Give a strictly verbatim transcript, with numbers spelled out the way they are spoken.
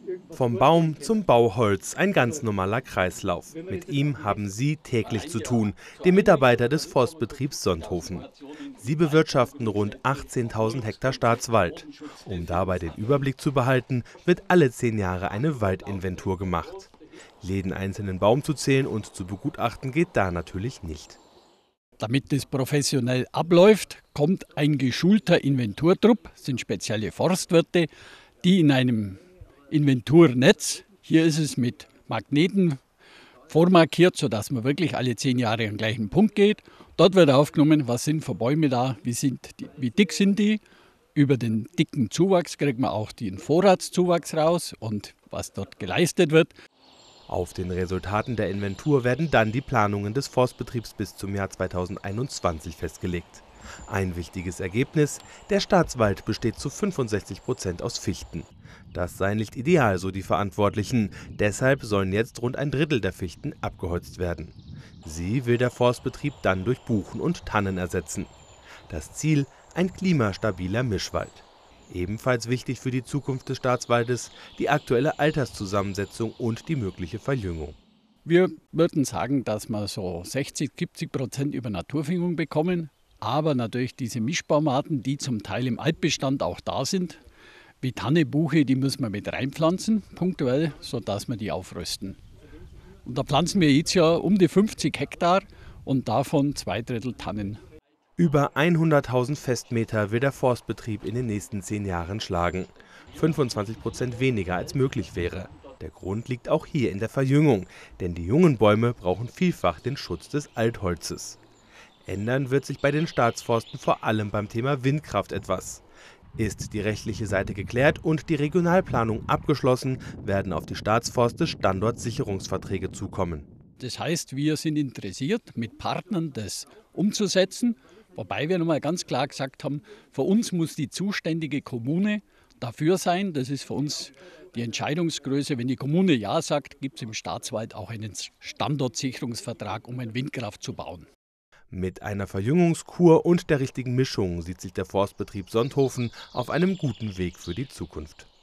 Vom Baum zum Bauholz, ein ganz normaler Kreislauf. Mit ihm haben Sie täglich zu tun, die Mitarbeiter des Forstbetriebs Sonthofen. Sie bewirtschaften rund achtzehntausend Hektar Staatswald. Um dabei den Überblick zu behalten, wird alle zehn Jahre eine Waldinventur gemacht. Jeden einzelnen Baum zu zählen und zu begutachten geht da natürlich nicht. Damit das professionell abläuft, kommt ein geschulter Inventurtrupp, das sind spezielle Forstwirte, die in einem Inventurnetz, hier ist es mit Magneten vormarkiert, sodass man wirklich alle zehn Jahre an den gleichen Punkt geht. Dort wird aufgenommen, was sind für Bäume da, wie, sind die, wie dick sind die. Über den dicken Zuwachs kriegt man auch den Vorratszuwachs raus und was dort geleistet wird. Auf den Resultaten der Inventur werden dann die Planungen des Forstbetriebs bis zum Jahr zweitausendeinundzwanzig festgelegt. Ein wichtiges Ergebnis: Der Staatswald besteht zu fünfundsechzig Prozent aus Fichten. Das sei nicht ideal, so die Verantwortlichen. Deshalb sollen jetzt rund ein Drittel der Fichten abgeholzt werden. Sie will der Forstbetrieb dann durch Buchen und Tannen ersetzen. Das Ziel: ein klimastabiler Mischwald. Ebenfalls wichtig für die Zukunft des Staatswaldes die aktuelle Alterszusammensetzung und die mögliche Verjüngung. Wir würden sagen, dass wir so sechzig, siebzig Prozent über Naturverjüngung bekommen, aber natürlich diese Mischbaumarten, die zum Teil im Altbestand auch da sind, wie Tanne, Buche, die müssen wir mit reinpflanzen, punktuell, sodass wir die aufrüsten. Und da pflanzen wir jetzt ja um die fünfzig Hektar und davon zwei Drittel Tannen. Über hunderttausend Festmeter will der Forstbetrieb in den nächsten zehn Jahren schlagen. fünfundzwanzig Prozent weniger als möglich wäre. Der Grund liegt auch hier in der Verjüngung, denn die jungen Bäume brauchen vielfach den Schutz des Altholzes. Ändern wird sich bei den Staatsforsten vor allem beim Thema Windkraft etwas. Ist die rechtliche Seite geklärt und die Regionalplanung abgeschlossen, werden auf die Staatsforste Standortsicherungsverträge zukommen. Das heißt, wir sind interessiert, mit Partnern das umzusetzen, wobei wir nochmal ganz klar gesagt haben, für uns muss die zuständige Kommune dafür sein. Das ist für uns die Entscheidungsgröße. Wenn die Kommune Ja sagt, gibt es im Staatswald auch einen Standortsicherungsvertrag, um ein Windkraft zu bauen. Mit einer Verjüngungskur und der richtigen Mischung sieht sich der Forstbetrieb Sonthofen auf einem guten Weg für die Zukunft.